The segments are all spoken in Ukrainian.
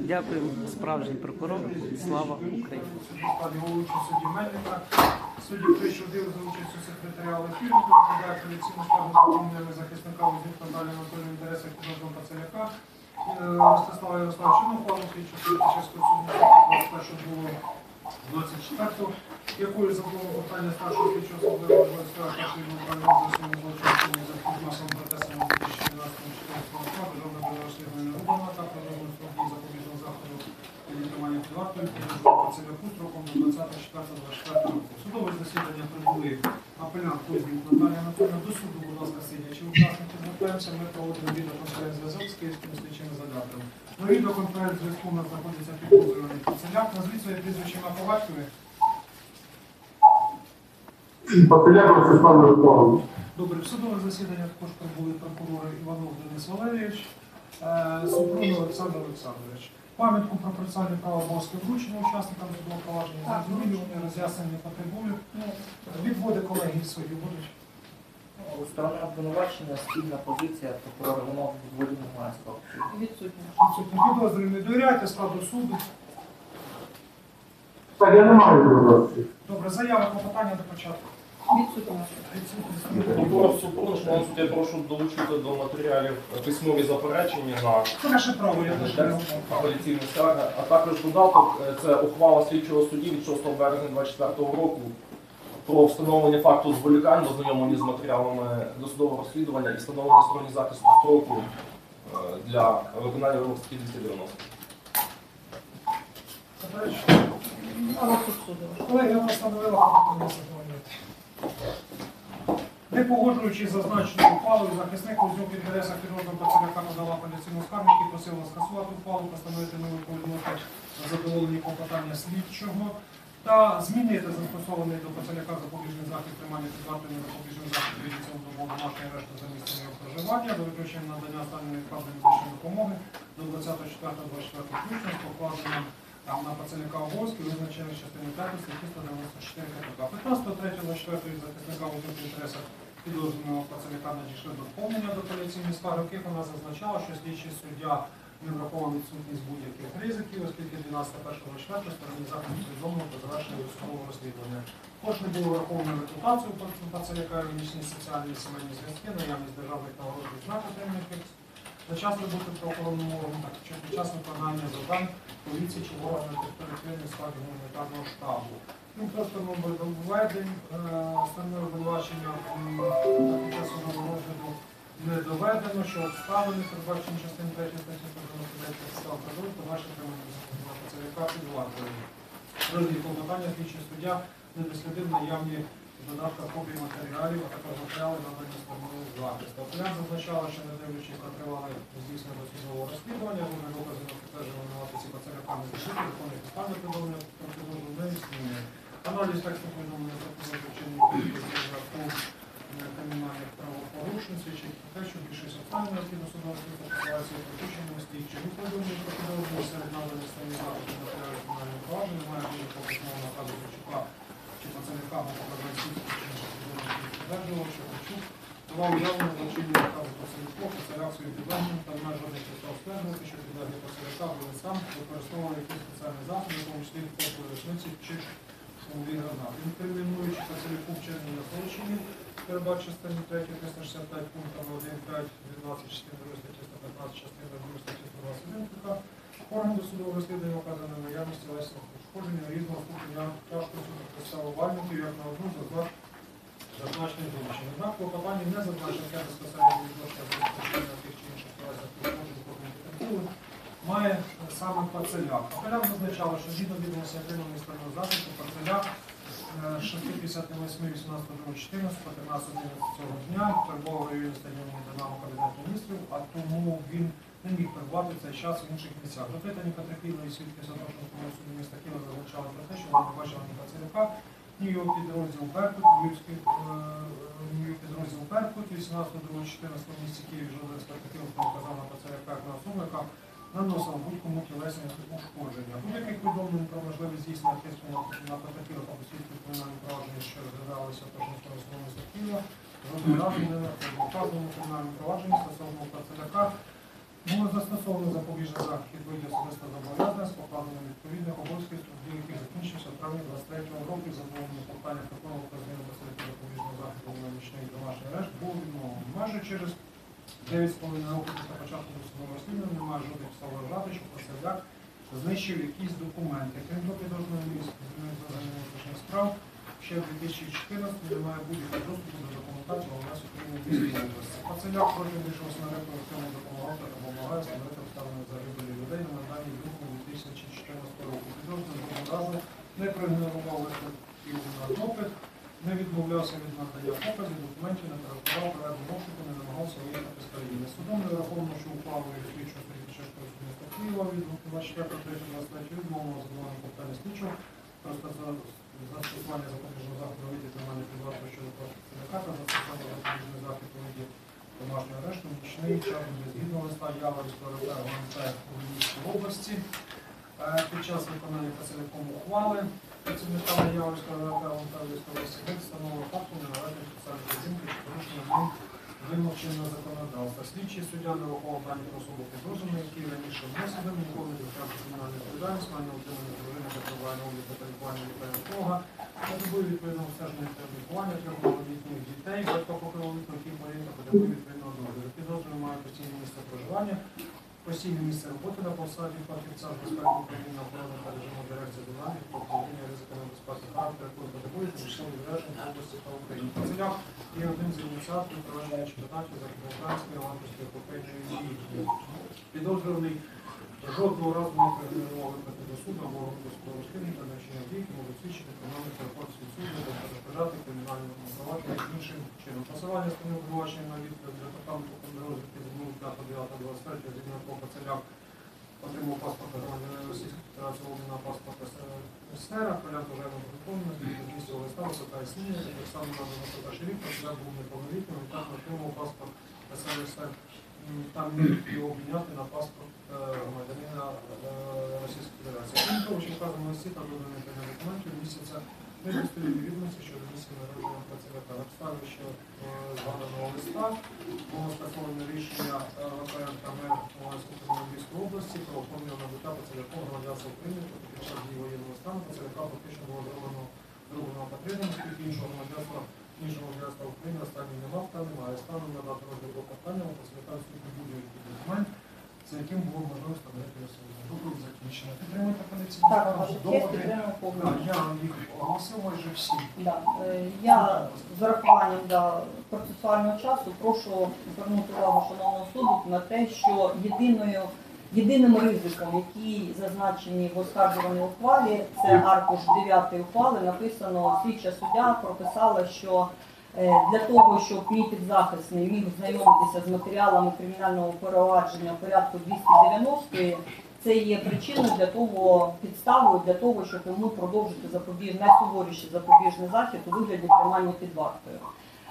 Дякуємо, справжній прокурор. Слава Україні. Судді Мельника, судді прийшли за участю секретаріалу фірми, розглядає апеляційну скаргу з повідомленнями захисника Вознюк Наталії Анатоліївни в інтересах підозрюваного Пацеляка. Ростислава Ярославовича, ухвалу слідчого Черкаського суду 21 було 24-го, якою задоволено питання старшого слідчого особливого Владислава Кашина управління за своїм злочинцями за масовим протестом у 2012-2014 року, державного розслідування Рубана та продовження строку запобіжного заходу і відтримання під вартою підозрюваного Пацеляку строком до 24-24 року. Судове засідання прибули апелянт Вознюк Наталія Анатоліївна. До суду, будь ласка, сидячи учасники звертаємося, ми проводимо відеоконференц-зв'язок з київськими слідчими ізоляторами. На відеоконференц-зв'язку у нас знаходиться підозрюваний Пацеляк. Назвіть своє прізвище на по батькові. Пацеляк Ростислав Ярославович. Добре, в судове засідання також прибули прокурори Іванов Денис Валерійович, Супрун Олександр Олександрович. Пам'ятку про процесуальне право обов'язки вручення учасникам судового провадження зрозумілі, вони роз'яснення не потребують. Відводи колеги свої будуть. У сторони обвинувачення спільна позиція прокурора Іванова відводу немає складу. Відсутні. Підозрювані, довіряйте складу суду. Так, я не маю відповідати. Добре, заява клопотання до початку. Я прошу долучити до матеріалів письмові заперечення на Це наше право, я теж не апеляційну скаргу, а також додаток, це ухвала слідчого судді від 6 березня 2024 року про встановлення факту зволікань, ознайомлення з матеріалами досудового розслідування і встановлення стороні захисту строку для виконання вимог статті 290. Колеги, я постановила клопотання задовольнити. Не погоджуючись зазначеною ухвалою, захисник Вознюк в інтересах підозрюваного Пацеляка подала апеляційну скаргу, який просив скасувати ухвалу, постановити новий повідомити задоволення клопотання слідчого та змінити застосований до Пацеляка запобіжний захід тримання під вартою запобіжний захід від цілодобового домашньої арешту за місцем його проживання, до виключення надання останньої невідкладної медичної допомоги до 24.24 включно з покладенням на Пацеляка обов'язки, визначених частини 5 статті 194 КПК. 15.03.24 захисника Вознюк в інтересах підозрюваного Пацеляка надійшли доповнення до апеляційної скарги, в яких вона зазначала, що слідчий суддя не враховував відсутність будь-яких ризиків, оскільки 12.01.24 стороні захисту повідомлено про завершення досудового розслідування. Також не було враховано репутацію Пацеляка, юридичні, соціальні і сімейні зв'язки, наявність державних нагород і знак отриманих за час роботи в правоохоронному органі, так і під час виконання завдань поліції чи органів територіальної складу гуманітарного штабу. Просто введень сторони обвинувачення під час судового розгляду не доведено, що обставини, передбачені частини 3 статті 199 підстав продовжують подальше тримання Пацеляка під вартою. Розгляд клопотання слідчий суддя не дослідив наявні додатка копії матеріалів, а також матеріали надані стороною захисту. Апелянт зазначала, що не дивлячись на тривале здійснення судового розслідування, вони докази на підтвердження винуватості Пацеляка не зашити, виконує підставне повідомлення про підозру не існує. Аналіз тексту повідомлення про підозру чинників кримінальних правопорушень свідчить про те, що більшість обставин необхідно судового слідства ситуації припущеними слідчим. У повідомленні про підозру серед наданих сторонні захисту матеріалів кримінального провадження немає будь-якого письмового наказу Ковальчука чи Пацеляка або показань слідства, чи інших підозрюваних підтверджував, що Ковальчук давав явлення злочинні наказу Пацеляку, Пацеляк своїм підданим та немає жодних підстав стверджувати, що підданий Пацеляка були сам використовував якісь спеціальні засоби, в тому числі в рушниці чи шумові гранати. Інкримінуючи Пацеляку вчинення злочинів, передбачення частини 3 365 пунктів 1.5, 12 частини 2 статті 115, частини 2 статті 121 КК, органи досудового розслідування вказано на наявність тілесного пошкодження різного ступеня тяжкої підставувальників, як на одну з зазначених злочинів. Однак клопотання не зазначено те безпосередньо відношення до розпочинення тих чи інших тілесних пошкоджень кожної потерпілої має саме Пацеляк. Апелянт зазначала, що згідно відомості отриманої стороною захисту Пацеляк 6.58.18.14 по 13.11 цього дня перебував в районі стадіону Динамо Кабінету міністрів, а тому він не міг перебувати в цей час в інших місцях. Допитані потерпілої свідки Запрошенського суду міста Києва зазначали про те, що вони бачили ні Пацеляка, ні його підрозділ Беркут, ні підрозділ Беркут 18.02.14 в місті Києві жоден з потерпілих не вказав на Пацеляка як на особу, яка наносив будь-кому тілесні ушкодження. Будь-яких повідомлень про можливість здійснення тиску на потерпілих або свідків кримінального провадження, що розглядалися Пожежною основою Києва, жодного разу не в указаному кримінальному провадженні стосовно Пацеляка було застосовано запобіжний захід виді особисто заборони відповідних обов'язків, яких закінчився в травні 23-го року, задоволення питання такого вказання посередньо запобіжного заходу на нічний домашній арешт було відмовлено. Майже через 9,5 років після початку досудового розслідування немає жодних підстав вважати, що посадяк знищив якісь документи. Крім того, підозрюваний внутрішніх справ ще в 2014 немає будь-якого доступу до документації ОМС України в Львівській області. Посадяк протягом більшого снаряду активно допомагав та допомагає встановити обставини загибелі людей на Майдані в лютому 2014 року. Підозрюваний жодного разу не проігнорував викликів на допит, не відмовлявся від надання показів, документів, не перекладав проведення обшуку, не намагався виїхати з країни. Судом не враховано, що ухвалою слідчого судді Чешського суду міста Києва від 24.03.23 відмовлено задоволення питання слідчого про застосування запобіжного заходу у виді тримання під вартою щодо працівника та застосування запобіжного заходу у виді домашнього арешту нічний час згідно листа Яворівського РВ у Львівській області. Під час виконання працівником ухвали працівниками Яворівського РВ Львівської області встановлено факту неналежної спеціальної оцінки чи порушення ним вимог чинного законодавства. Слідчий суддя не враховував дані про особу підозрюваного, який раніше внесено, ніколи не звичайно кримінальну відповідальність, має утримання дружини та триває обліку та лікування лікаря потребує відповідного обстеження та лікування трьох малолітніх дітей, батько покровитель, який хворіє та потребує відповідного догляду. Підозрюваний має постійне місце проживання, постійне місце роботи на посаді фахівця з безпеки України, охорони та режиму дирекції динаміки, управління ризиками безпеки характеру, якої потребує зміщення відряджень в області та Україні. Посадяк є одним з ініціаторів проведення чемпіонатів за кіберукраїнської ланківської епопейної ліги. Підозрюваний жодного разу не проігнорував виклики до суду або розпуску розслідування та навчання дій, які можуть свідчити кримінальний переход від суду та перешкоджати кримінальному провадженню іншим чином. Посилання сторони обвинувачення на відповідь департаменту контррозвідки з 5.9.23 згідно якого Пацеляк отримав паспорт громадянина Російської Федерації обміну на паспорт СССР, поляк вважаємо приконно, з місцевого листа висока існує, так само на 91 рік Пацеляк був неповнолітнім, і так отримав паспорт СССР. Там його обміняти на паспорт громадянина Російської Федерації. Крім того, що вказано листі та доданих документів місяця недостовірні відомості щодо місця народження працівника. На підставі ще згаданого листа було скасоване рішення ВПР МР Львівської області про оформлення набуття працівником громадянства України, тобто під час дії воєнного стану працівника фактично було зроблено другого патріону, оскільки іншого громадянства України останній не мав та немає. Станом на дату розгляду питання у працівника відсутній будь-який документ, за яким було можливо встановити особу. Доповідь закінчена. Підтримуєте апеляційну скаргу? Добре. Я їх оголосив майже всі. Да. Я з урахуванням процесуального часу прошу звернути увагу шановного суду на те, що єдиним ризиком, який зазначений в оскаржуваній ухвалі, це аркуш 9 ухвали, написано, слідча суддя прописала, що для того, щоб мій підзахисний міг знайомитися з матеріалами кримінального провадження в порядку 290, це є причиною для того, підставою для того, щоб йому продовжити найсуворіший запобіжний захід у вигляді тримання під вартою.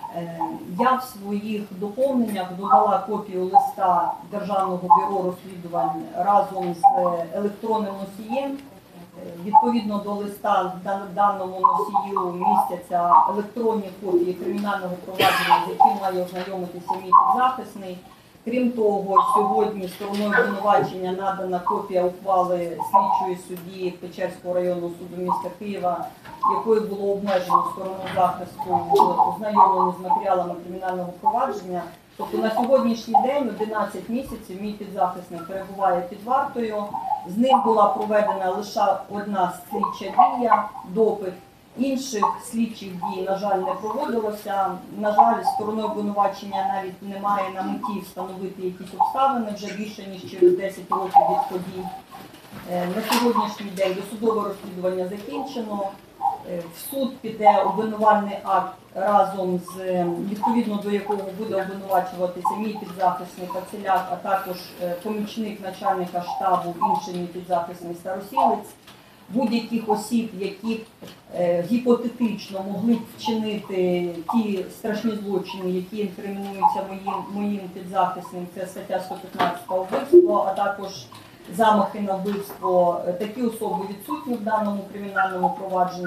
Я в своїх доповненнях додала копію листа Державного бюро розслідувань разом з електронним носієм. Відповідно до листа в даному носію містяться електронні копії кримінального провадження, з яким має ознайомитися мій підзахисний. Крім того, сьогодні стороною обвинувачення надана копія ухвали слідчої судді Печерського районного суду міста Києва, якою було обмежено сторону захисту в ознайомленні з матеріалами кримінального провадження. Тобто на сьогоднішній день 11 місяців мій підзахисний перебуває під вартою. З ним була проведена лише одна слідча дія, допит. Інших слідчих дій, на жаль, не проводилося. На жаль, стороною обвинувачення навіть немає на меті встановити якісь обставини вже більше, ніж через 10 років від подій. На сьогоднішній день досудове розслідування закінчено. В суд піде обвинувальний акт разом з, відповідно до якого буде обвинувачуватися мій підзахисний Пацеляк, а також помічник начальника штабу, інший мій підзахисний Старосілець. Будь-яких осіб, які гіпотетично могли б вчинити ті страшні злочини, які інкримінуються моїм підзахисним, це стаття 115 вбивство, а також замахи на вбивство, такі особи відсутні в даному кримінальному провадженні.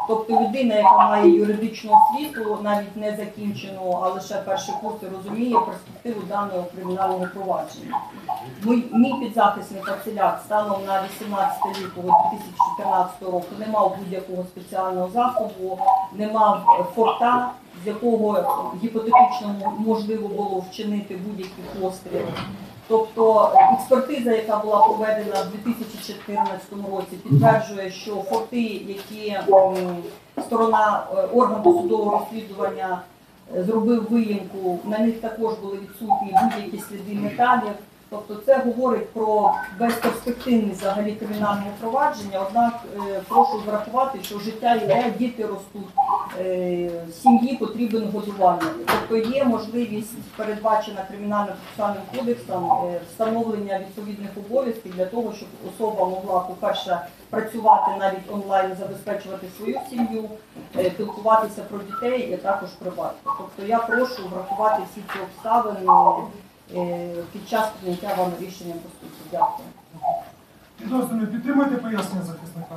Тобто людина, яка має юридичну освіту, навіть не закінчену, а лише перший курс, і розуміє перспективу даного кримінального провадження. Мій підзахисний Василяк станом на 18 лютого 2014 року не мав будь-якого спеціального засобу, не мав форта, з якого гіпотетично можливо було вчинити будь-який постріл. Тобто експертиза, яка була проведена в 2014 році, підтверджує, що форти, які сторона органу судового розслідування зробив виїмку, на них також були відсутні будь-які сліди металів. Тобто це говорить про безперспективність взагалі кримінального провадження, однак прошу врахувати, що життя йде, діти ростуть, сім'ї потрібен годування. Тобто є можливість, передбачена Кримінально-процесуальним кодексом, встановлення відповідних обов'язків для того, щоб особа могла, по-перше, працювати навіть онлайн, забезпечувати свою сім'ю, піклуватися про дітей і також про батька. Тобто я прошу врахувати всі ці обставини під час прийняття вам рішення по суті. Дякую. Підозрюваний, підтримуєте пояснення захисника?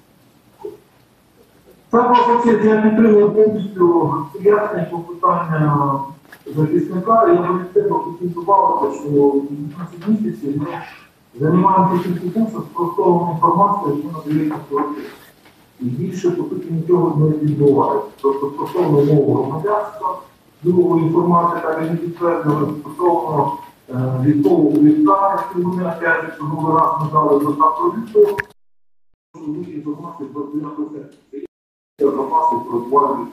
Це просто я підтримую повністю пояснення по питання захисника. Я би від тебе хотів додати, що в 15 місяців ми займаємося тільки тим, що спростовуємо інформацію, яку надається прокуратура. І більше, по суті, нічого не відбувається. Тобто спростовуємо мову громадянства, другої інформації так і не підтверджено, стосовно військового відстання, що вони опять, що новий раз надали достатньо відповідь, що інформацію про запаси про звальні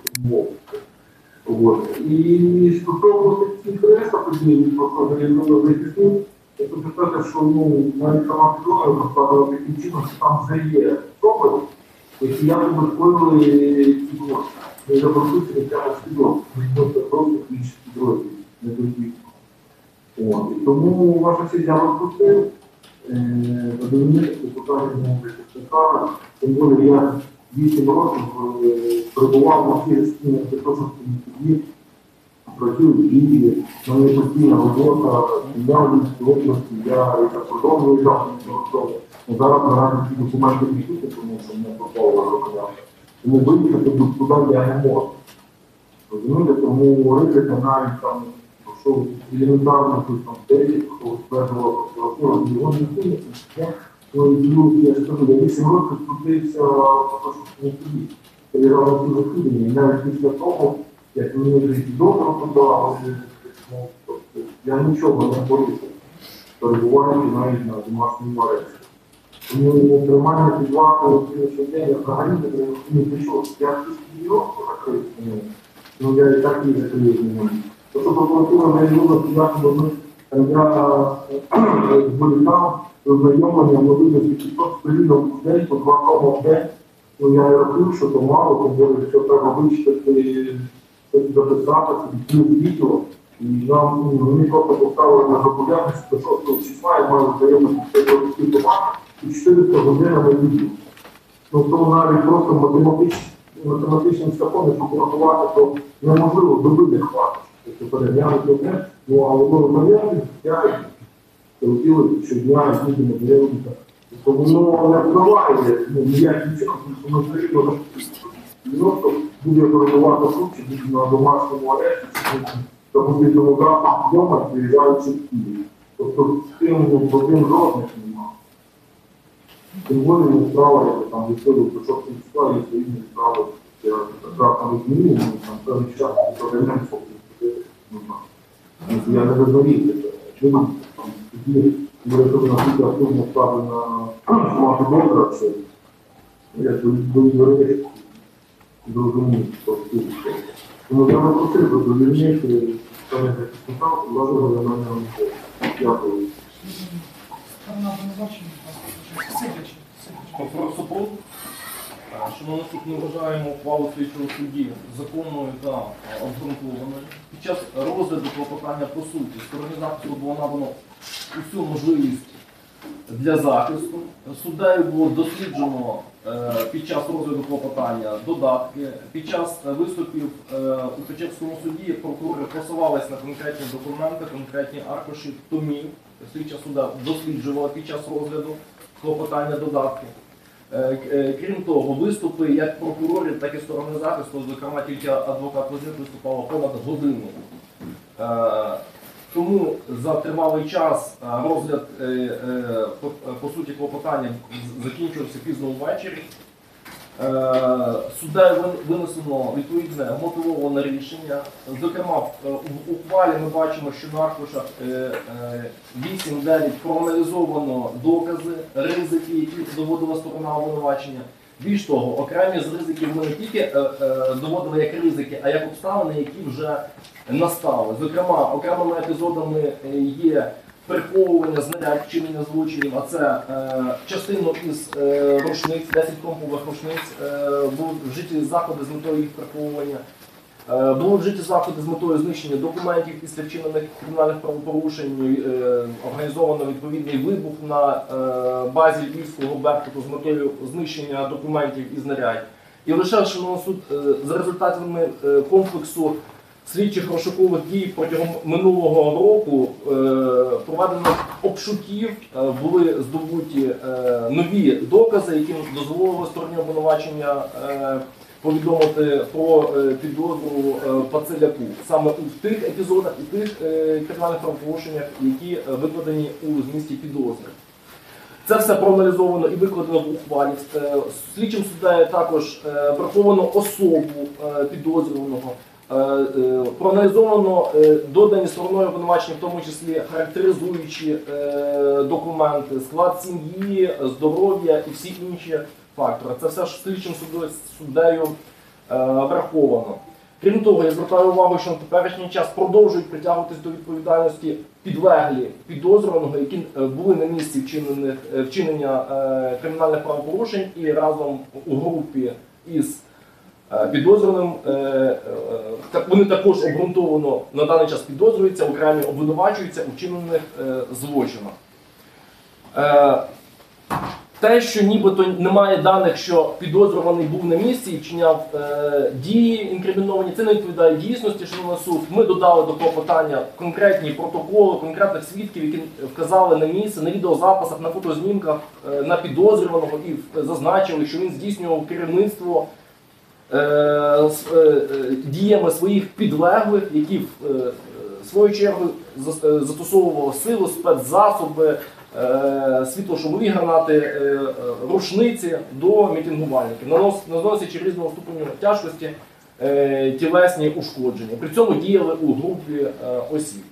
умови. І стосовно цих решта подій, просто не було захисник, я хочу сказати, що навіть сама підозра розкладала таким чином, що там вже є особи, які якби скоїли ці злочини. Ми запрошуємо прямо свідомо, просто інші підрозділи, не тільки. І тому ваша честь я розпустив, задовольнити питання захисника, тим більше я 8 років перебував на всіх Святошинському суді, працюю в Києві, в мене постійна робота, я в Львівській області, я продовжую роботу. Зараз наразі ці документи відсутні, тому що мене попало на руках. Тому виїхати туди я не можу. Розумієте, тому ризика навіть там, що елементарно тут там 10, хто стверджував прокуратуру, його не суміться. Я ж кажу, я 8 років крутився в Святошинському суді. Переграв на ці засідання, і навіть після того, як мені вже і добре подали, я нічого не порушив, перебуваючи навіть на домашньому арешті. Тому тримання під вартою сьогоднішній день я взагалі не прийшов. Я всі років закрив, я і так і закрив. Тобто прокуратура не любить підняти до них кандидата зволікав, ознайомлення, можливості 500 сторінок в день, по 2 тома в день. Я рахую, що то мало, тому що треба вичитати, записати, плюс відео. І нам вони просто поставили на зобов'язаність до 6 числа, я маю знайомитися з цим томами і 400 годин на відео. Тобто навіть просто математичним шляхом, якщо порахувати, то неможливо доби не хватить. Тобто переглянути одне, а воно знайомі, я хотіли щодня і будемо знайомитися. Тобто воно не впливає ніяким чином, тому що ми зрозуміло, що буде перебувати тут, чи буде на домашньому арешті, чи буде демографом вдома, приїжджаючи в Київ. Тобто з тим один жодних немає. Тим більше справа, як там відходив до 6 числа, є свої справи, я так розумію, там певний час, що реально я не розумію, чому тоді буде наприклад, активно ставити на мати добре, що я тут юридично зрозумів, що тут. Тому я не просив задовільнити, що я захистав, важливо для мене не. Дякую. Сторона обвинувачення, сидячи. Прокурор Супрун, шановний суд, ми вважаємо ухвалу слідчого судді законною та обґрунтованою. Під час розгляду клопотання по суті стороні захисту було надано усю можливість для захисту. Суддею було досліджено під час розгляду клопотання додатки. Під час виступів у Печерському суді прокурори посилалися на конкретні документи, конкретні аркуші томів. Слідча суддя досліджувала під час розгляду клопотання додатки. Крім того, виступи як прокурорів, так і сторони захисту, зокрема тільки адвокат Лозняк виступав понад годину. Тому за тривалий час розгляд, по суті, клопотання закінчився пізно ввечері. Суддею винесено відповідне мотивоване рішення. Зокрема, в ухвалі ми бачимо, що на аркушах 8-9 проаналізовано докази, ризики, які доводила сторона обвинувачення. Більш того, окремі з ризиків ми не тільки доводили як ризики, а як обставини, які вже настали. Зокрема, окремими епізодами є приховування знарядь вчинення злочинів, а це частину із рушниць, 10 кромкових рушниць, були вжиті заходи з метою їх приховування. Були вжиті заходи з метою знищення документів після вчинених кримінальних правопорушень, організовано відповідний вибух на базі Львівського Беркуту з метою знищення документів і знарядь. І лише суд за результатами комплексу слідчих розшукових дій протягом минулого року проведено обшуків, були здобуті нові докази, які дозволили стороні обвинувачення повідомити про підозру Пациляку саме у тих епізодах і тих кримінальних правопорушеннях, які викладені у змісті підозри. Це все проаналізовано і викладено в ухвалі. Слідчим суддею також враховано особу підозрюваного. Проаналізовано додані стороною обвинувачення, в тому числі характеризуючі документи, склад сім'ї, здоров'я і всі інші фактори. Це все слідчим суддею враховано. Крім того, я звертаю увагу, що на теперішній час продовжують притягуватись до відповідальності підлеглі підозрюваного, які були на місці вчинення кримінальних правопорушень і разом у групі із підозрюваним, вони також обґрунтовано на даний час підозрюються, окремі обвинувачуються у вчинених злочинах. Те, що нібито немає даних, що підозрюваний був на місці і вчиняв дії інкриміновані, це не відповідає дійсності, шановний суд. Ми додали до клопотання конкретні протоколи, конкретних свідків, які вказали на місце, на відеозаписах, на фотознімках, на підозрюваного і зазначили, що він здійснював керівництво діями своїх підлеглих, які в свою чергу застосовували силу, спецзасоби, світлошумові гранати, рушниці до мітингувальників, наносячи різного ступеню тяжкості тілесні ушкодження. При цьому діяли у групі осіб.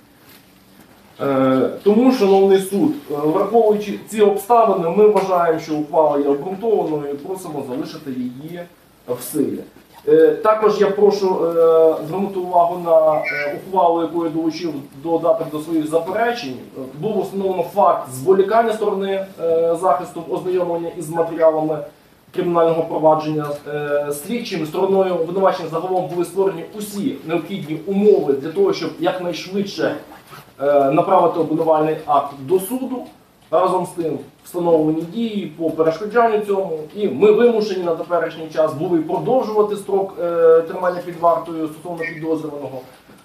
Тому, шановний суд, враховуючи ці обставини, ми вважаємо, що ухвала є обґрунтованою і просимо залишити її в силі. Також я прошу звернути увагу на ухвалу, яку я долучив додати до своїх заперечень. Було встановлено факт зволікання сторони захисту, ознайомлення із матеріалами кримінального провадження слідчим. Стороною обвинувачення загалом були створені усі необхідні умови для того, щоб якнайшвидше направити обвинувальний акт до суду. Разом з тим встановлені дії по перешкоджанню цьому, і ми вимушені на теперішній час були продовжувати строк тримання під вартою стосовно підозрюваного.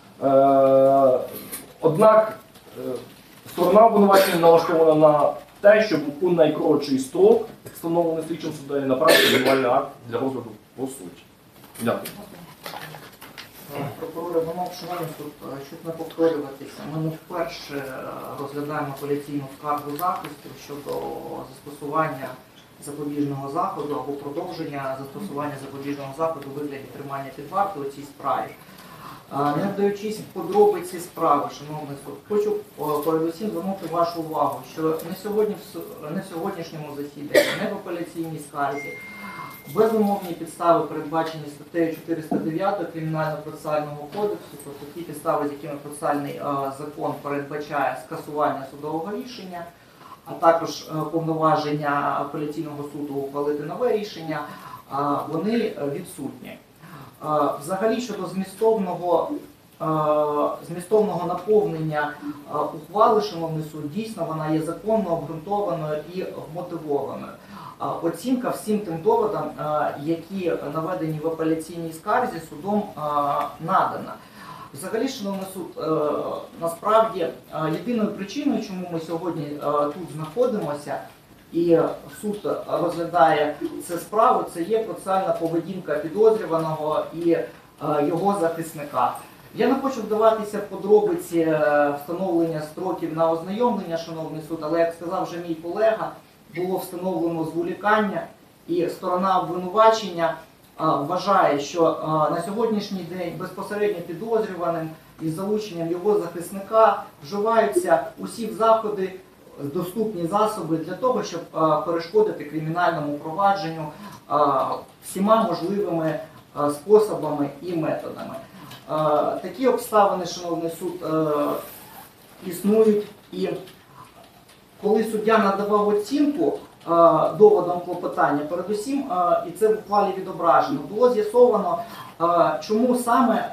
Однак сторона обвинувачення налаштована на те, щоб у найкоротший строк, встановлений слідчим суддею, направити обвинувальний акт для розгляду по суті. Дякую. Прокурори, вимог, шановний суд, щоб не повторюватися, ми не вперше розглядаємо апеляційну скаргу захисту щодо застосування запобіжного заходу або продовження застосування запобіжного заходу у вигляді тримання під вартою у цій справі. Не вдаючись в подробиці справи, шановний суд, хочу передусім звернути вашу увагу, що не в сьогоднішньому засіданні, не в апеляційній скарзі безумовні підстави, передбачені статтею 409 Кримінально-процесуального кодексу, тобто ті підстави, з якими процесуальний закон передбачає скасування судового рішення, а також повноваження апеляційного суду ухвалити нове рішення, вони відсутні. Взагалі, щодо змістовного наповнення ухвали, шановний суд, дійсно вона є законно обґрунтованою і вмотивованою. Оцінка всім тим доводам, які наведені в апеляційній скарзі, судом надана. Взагалі, шановний суд, насправді єдиною причиною, чому ми сьогодні тут знаходимося і суд розглядає цю справу, це є процесуальна поведінка підозрюваного і його захисника. Я не хочу вдаватися в подробиці встановлення строків на ознайомлення, шановний суд, але, як сказав вже мій колега, було встановлено зволікання, і сторона обвинувачення вважає, що на сьогоднішній день безпосередньо підозрюваним із залученням його захисника вживаються усі заходи, доступні засоби для того, щоб перешкодити кримінальному провадженню всіма можливими способами і методами. Такі обставини, шановний суд, існують, і коли суддя надавав оцінку доводам клопотання, передусім, і це в ухвалі відображено, було з'ясовано, чому саме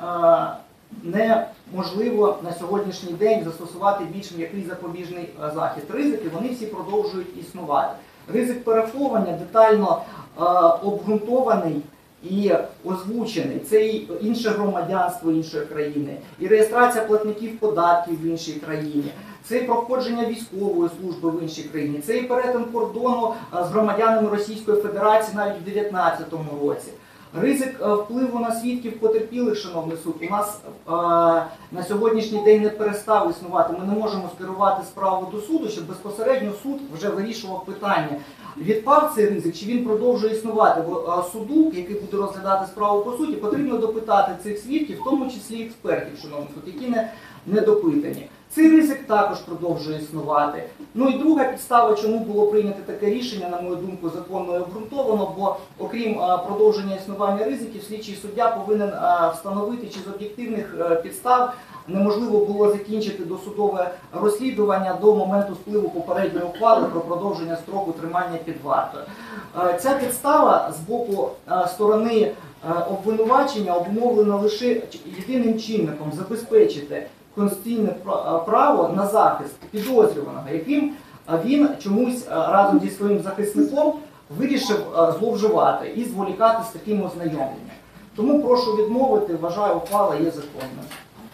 неможливо на сьогоднішній день застосувати більш м'який запобіжний захід. Ризики, вони всі продовжують існувати. Ризик переховування детально обґрунтований і озвучений. Це і інше громадянство іншої країни, і реєстрація платників податків в іншій країні, це і проходження військової служби в іншій країні, це і перетин кордону з громадянами Російської Федерації навіть у 2019 році. Ризик впливу на свідків потерпілих, шановний суд, у нас на сьогоднішній день не перестав існувати. Ми не можемо скерувати справу до суду, щоб безпосередньо суд вже вирішував питання. Відпав цей ризик, чи він продовжує існувати? Бо суду, який буде розглядати справу по суті, потрібно допитати цих свідків, в тому числі експертів, шановний суд, які не допитані. Цей ризик також продовжує існувати. Ну і друга підстава, чому було прийнято таке рішення, на мою думку, законно і обґрунтовано, бо окрім продовження існування ризиків, слідчий суддя повинен встановити, чи з об'єктивних підстав неможливо було закінчити досудове розслідування до моменту спливу попередньої ухвали про продовження строку тримання під вартою. Ця підстава з боку сторони обвинувачення обумовлена лише єдиним чинником – забезпечити конституційне право на захист підозрюваного, яким він чомусь разом зі своїм захисником вирішив зловживати і зволікати з таким ознайомленням. Тому прошу відмовити, вважаю, ухвала є законною.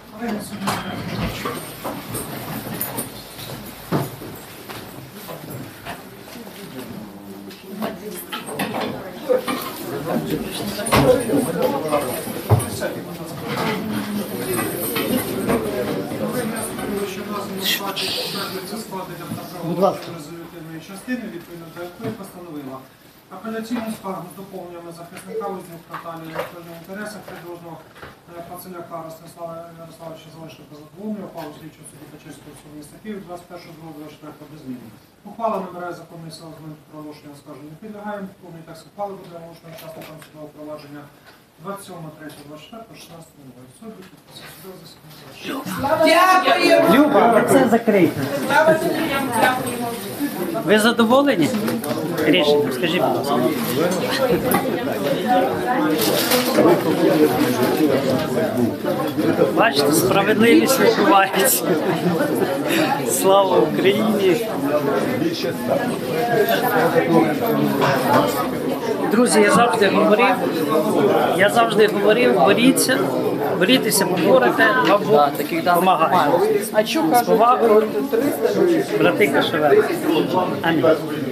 Будь ласка. Резолютивної частини, відповідно до якої постановила апеляційну скаргу з доповненнями захисника Вознюк Наталії в інтересах підозрюваного Пацеляка Ростислава Ярославовича залишити задоволеною ухвалу слідчого судді Печерського суду міста Київ 21.02.24 без змін. Ухвала набирає законної сили з моменту проголошення оскарження. Не підлягає повний текст ухвали буде оголошено учасникам судового провадження 27.03.24 Люба, це закрийте. Ви задоволені рішенням? Скажіть, будь ласка. Бачите, справедливість відбувається. Слава Україні! Друзі, я завжди говорив, борітеся, поборете, вам Бог допомагає. З повагою, брати Кашевели. Амінь.